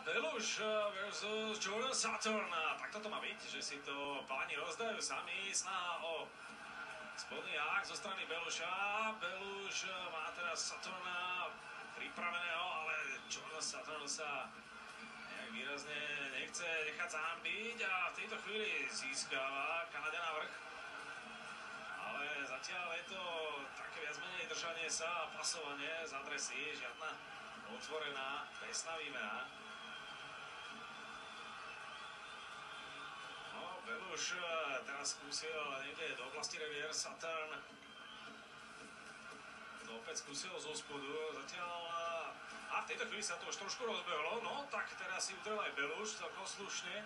Beluš versus Jordan Saturn. Takto to má byť, že si to páni rozdajú sami. Snaha o spodný ák zo strany Beluša. Beluš má teraz Saturna pripraveného, ale Jordan Saturn sa nejak výrazne nechce nechať zahambiť a v tejto chvíli získava Kanaďana vrch. Ale zatiaľ je to také viac menej držanie sa a pasovanie z adresy, žiadna otvorená, presná výmena. No, Beluš teraz skúsil niekde do oblasti revier, Saturn to opäť skúsil zo spodu, zatiaľ a v tejto chvíli sa to už trošku rozbehlo, no tak teraz si udrel aj Beluš celkom slušne.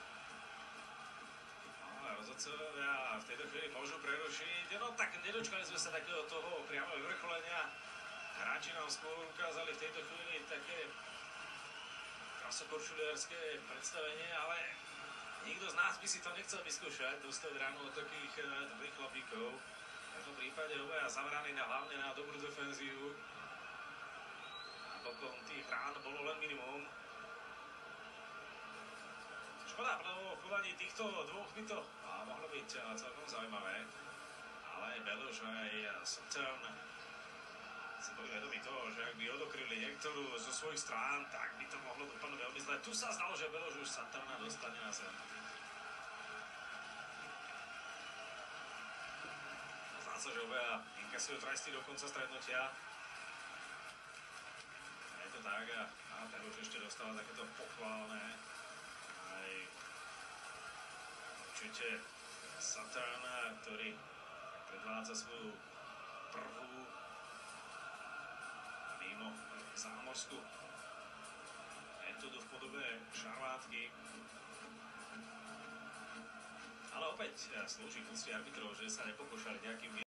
Rozhodcovia v tejto chvíli môžu prerušiť, no tak nedočkali sme sa takého toho priamo vyvrcholenia. Hráči nám skôr ukázali v tejto chvíli také krasokorčuliarské predstavenie, ale nikto z nás by si to nechcel vyskúšať, dostať ráno od takých tvrdých chlapíkov. V každom prípade obaja zameraní hlavne na dobrú defenzívu. Napokon tých rán bolo len minimum. Škoda, lebo v podaní týchto dvoch by to mohlo byť celkom zaujímavé. Ale aj Beluš, aj Saturn si boli vedomí toho, že ak by odokryli niektorú zo svojich strán, tak by to mohlo dopadnúť veľmi zle. Tu sa zdalo, že Beluš už Saturna dostane na zem. Zdá sa, že obaja inkasujú tresty do konca stretnutia. Je to tak a Beluš ešte dostáva takéto pochválne. Aj určite Saturn, ktorý predvádza svoju prvú mimo zámorskú metódu v podobe šarvátky. Ale opäť slúži úcty arbitrov, že sa nepokúšali nejakým